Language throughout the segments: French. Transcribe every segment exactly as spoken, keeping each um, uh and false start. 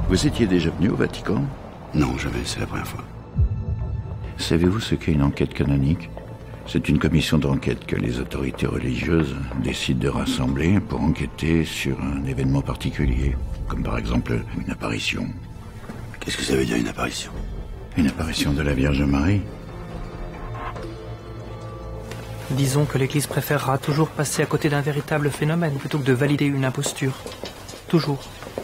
Vous étiez déjà venu au Vatican? Non, jamais, c'est la première fois. Savez-vous ce qu'est une enquête canonique? C'est une commission d'enquête que les autorités religieuses décident de rassembler pour enquêter sur un événement particulier, comme par exemple une apparition. Qu'est-ce que ça veut dire, une apparition? Une apparition de la Vierge Marie. Disons que l'Église préférera toujours passer à côté d'un véritable phénomène plutôt que de valider une imposture. Toujours.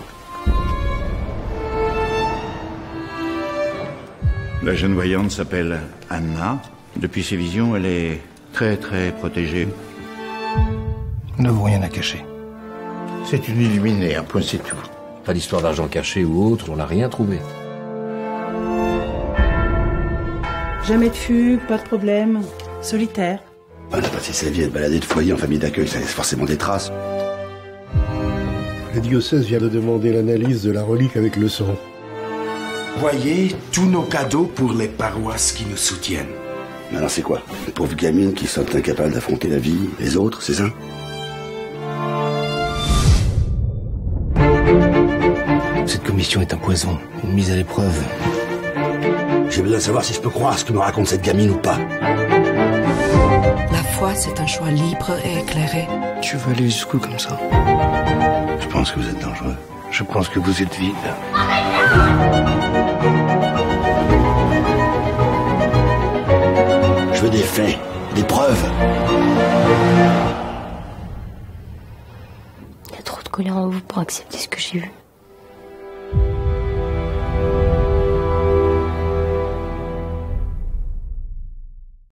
La jeune voyante s'appelle Anna. Depuis ses visions, elle est très très protégée. Nous n'avons rien à cacher. C'est une illuminée, un point c'est tout. Pas d'histoire d'argent caché ou autre, on n'a rien trouvé. Jamais de fût, pas de problème. Solitaire. On a passé sa vie à être baladé de foyer en famille d'accueil, ça laisse forcément des traces. Le diocèse vient de demander l'analyse de la relique avec le sang. Voyez tous nos cadeaux pour les paroisses qui nous soutiennent. Mais alors c'est quoi? Une pauvre gamine qui sont incapables d'affronter la vie, les autres, c'est ça? Cette commission est un poison, une mise à l'épreuve. J'ai besoin de savoir si je peux croire ce que me raconte cette gamine ou pas. La foi, c'est un choix libre et éclairé. Tu veux aller jusqu'où comme ça? Je pense que vous êtes dangereux. Je pense que vous êtes vide. Je veux des faits, des preuves. Il y a trop de colère en vous pour accepter ce que j'ai vu.